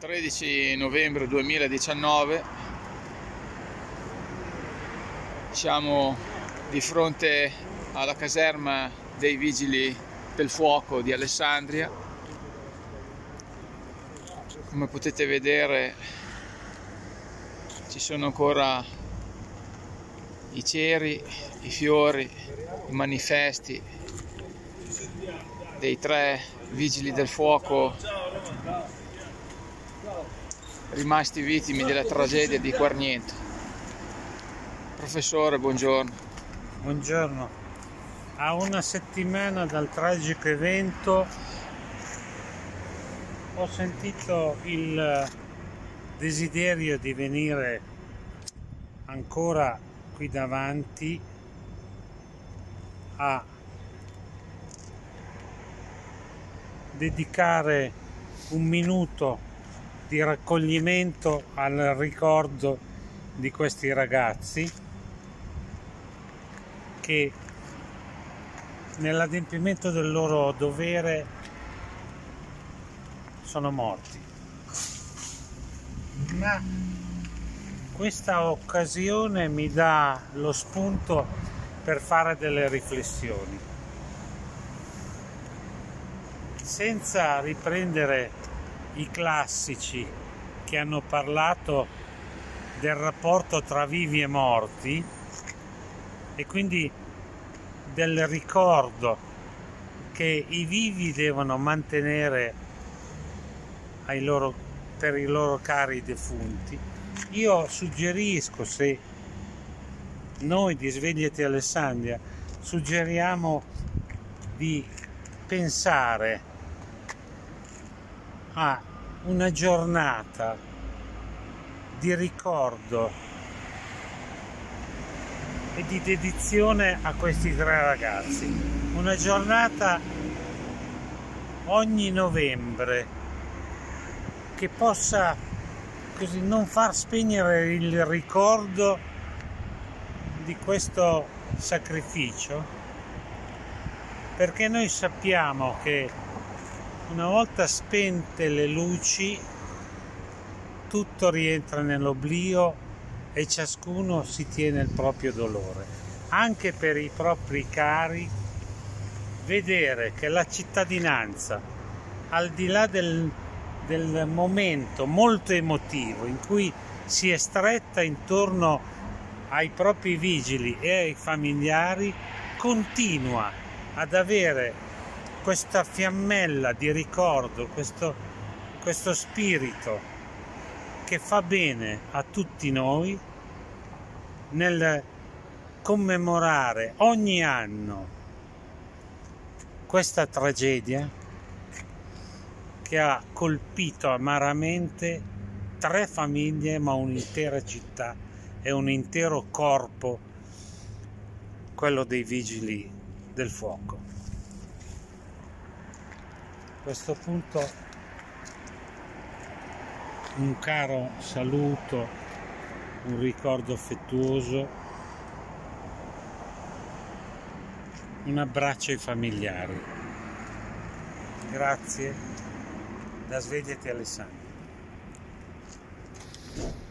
13 novembre 2019, siamo di fronte alla caserma dei Vigili del Fuoco di Alessandria. Come potete vedere ci sono ancora i ceri, i fiori, i manifesti dei 3 Vigili del Fuoco rimasti vittime della tragedia di Quarniento. Professore, buongiorno. Buongiorno. A una settimana dal tragico evento ho sentito il desiderio di venire ancora qui davanti a dedicare un minuto di raccoglimento al ricordo di questi ragazzi che nell'adempimento del loro dovere sono morti. Ma questa occasione mi dà lo spunto per fare delle riflessioni. Senza riprendere i classici che hanno parlato del rapporto tra vivi e morti e quindi del ricordo che i vivi devono mantenere per i loro cari defunti, io suggerisco, se noi di Svegliati Alessandria suggeriamo di pensare a una giornata di ricordo e di dedizione a questi 3 ragazzi, una giornata ogni novembre che possa così non far spegnere il ricordo di questo sacrificio, perché noi sappiamo che una volta spente le luci tutto rientra nell'oblio e ciascuno si tiene il proprio dolore. Anche per i propri cari, vedere che la cittadinanza, al di là del momento molto emotivo in cui si è stretta intorno ai propri vigili e ai familiari, continua ad avere questa fiammella di ricordo, questo spirito che fa bene a tutti noi nel commemorare ogni anno questa tragedia che ha colpito amaramente 3 famiglie, ma un'intera città e un intero corpo, quello dei Vigili del Fuoco. A questo punto un caro saluto, un ricordo affettuoso, un abbraccio ai familiari. Grazie, da Svegliati Alessandria.